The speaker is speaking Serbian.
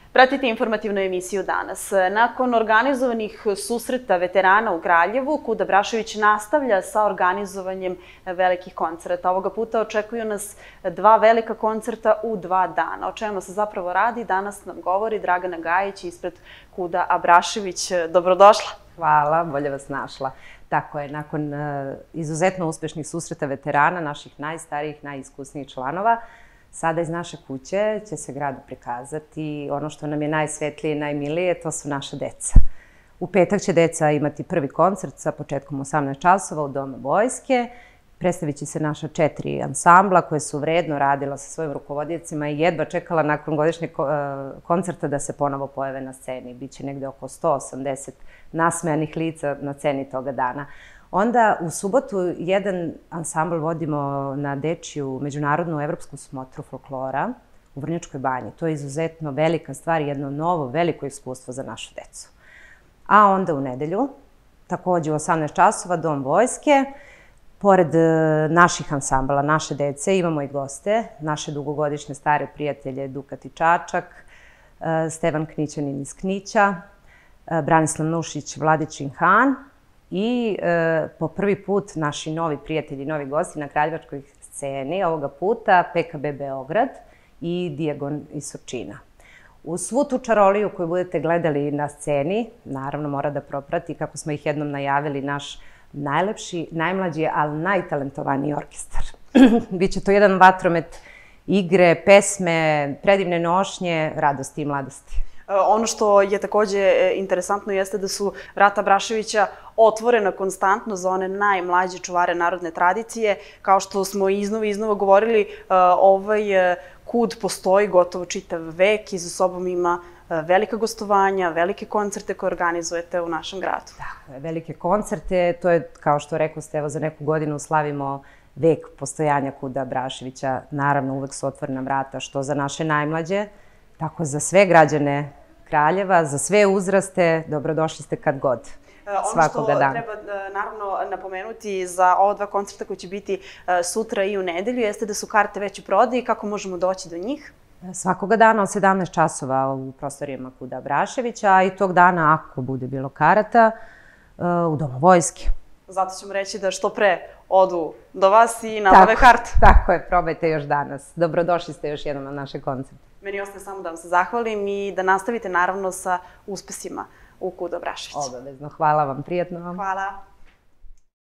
Pratite informativnu emisiju danas. Nakon organizovanih susreta veterana u Kraljevu, Kud Abrašević nastavlja sa organizovanjem velikih koncerta. Ovoga puta očekuju nas 2 velika koncerta u 2 dana. O čemu se zapravo radi, danas nam govori Dragana Gajić ispred Kuda Abrašević. Dobrodošla. Hvala, bolje vas našla. Tako je, nakon izuzetno uspešnih susreta veterana, naših najstarijih, najiskusnijih članova, sada iz naše kuće će se gradu prikazati ono što nam je najsvetlije i najmilije, to su naša deca. U petak će deca imati prvi koncert sa početkom 18 časova u Domu vojske. Predstavit će se naša 4 ansambla koje su vredno radila sa svojim rukovodiocima i jedva čekala nakon godišnjeg koncerta da se ponovo pojave na sceni. Biće negde oko 180 nasmejanih lica na sceni toga dana. Onda u subotu jedan ansambl vodimo na dečiju međunarodnu evropsku smotru folklora u Vrnjačkoj banji. To je izuzetno velika stvar i jedno novo, veliko iskustvo za našu decu. A onda u nedelju, takođe u 18 časova, Dom vojske. Pored naših ansambala, naše dece, imamo i goste, naše dugogodišnje stare prijatelje Dukati Čačak, Stevan Knićanin iz Knića, Branislav Nušić, Vladičin Han i po prvi put naši novi prijatelji, novi gosti na kraljevačkoj sceni, ovoga puta PKB Beograd i Dijagon iz Surčina. Uz svu tu čaroliju koju budete gledali na sceni, naravno mora da proprati, kako smo ih jednom najavili, naš najlepši, najmlađi, ali najtalentovaniji orkestar. Biće to jedan vatromet igre, pesme, predivne nošnje, radosti i mladosti. Ono što je takođe interesantno jeste da su vrata Abraševića otvorena konstantno za one najmlađe čuvare narodne tradicije. Kao što smo iznova govorili, ovaj Kud postoji gotovo čitav vek i za sobom ima velika gostovanja, velike koncerte koje organizujete u našem gradu. Tako je, velike koncerte, to je, kao što rekao ste, evo za neku godinu slavimo vek postojanja Kuda Abraševića. Naravno, uvek su otvorena vrata, što za naše najmlađe, tako za sve građane Kraljeva, za sve uzraste, dobrodošli ste kad god, svakoga dana. Ono što treba naravno napomenuti za ova 2 koncerta koji će biti sutra i u nedelju, jeste da su karte već u prodaji. Kako možemo doći do njih? Svakoga dana od 17 časova u prostorijama Kuda Abraševića, a i tog dana, ako bude bilo karata, u Domu vojske. Zato ćemo reći da što pre odu do vas i nabave karte. Tako je, probajte još danas. Dobrodošli ste još jednom na naše koncerte. Meni ostaje samo da vam se zahvalim i da nastavite naravno sa uspesima u Kudu Abraševića. Obavezno. Hvala vam, prijatno vam. Hvala.